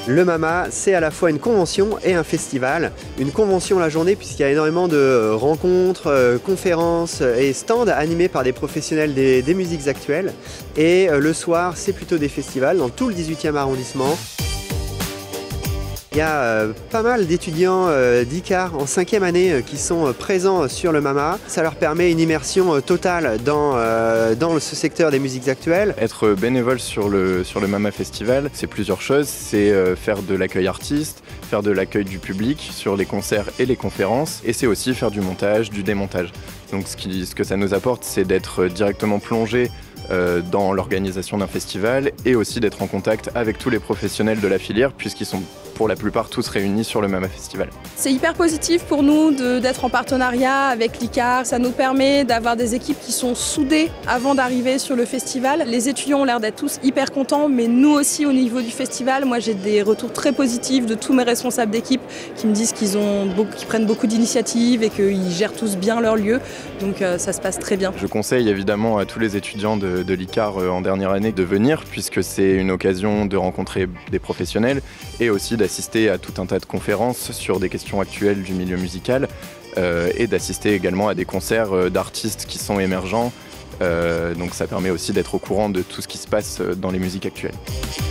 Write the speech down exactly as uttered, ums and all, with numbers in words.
Le MAMA, c'est à la fois une convention et un festival. Une convention la journée puisqu'il y a énormément de rencontres, conférences et stands animés par des professionnels des, des musiques actuelles. Et le soir, c'est plutôt des festivals dans tout le dix-huitième arrondissement. Il y a euh, pas mal d'étudiants euh, d'I C A R en cinquième année euh, qui sont euh, présents sur le MAMA. Ça leur permet une immersion euh, totale dans, euh, dans ce secteur des musiques actuelles. Être bénévole sur le, sur le MAMA Festival, c'est plusieurs choses. C'est euh, faire de l'accueil artiste, faire de l'accueil du public sur les concerts et les conférences. Et c'est aussi faire du montage, du démontage. Donc ce, qui, ce que ça nous apporte, c'est d'être directement plongé euh, dans l'organisation d'un festival et aussi d'être en contact avec tous les professionnels de la filière puisqu'ils sont pour la plupart tous réunis sur le MAMA Festival. C'est hyper positif pour nous d'être en partenariat avec l'I C A R. Ça nous permet d'avoir des équipes qui sont soudées avant d'arriver sur le festival. Les étudiants ont l'air d'être tous hyper contents, mais nous aussi au niveau du festival, moi j'ai des retours très positifs de tous mes responsables d'équipe qui me disent qu'ils ont beaucoup, qu'ils prennent beaucoup d'initiatives et qu'ils gèrent tous bien leur lieu. Donc euh, ça se passe très bien. Je conseille évidemment à tous les étudiants de, de l'I C A R en dernière année de venir puisque c'est une occasion de rencontrer des professionnels et aussi d'assister à tout un tas de conférences sur des questions actuelles du milieu musical euh, et d'assister également à des concerts euh, d'artistes qui sont émergents. Euh, donc ça permet aussi d'être au courant de tout ce qui se passe dans les musiques actuelles.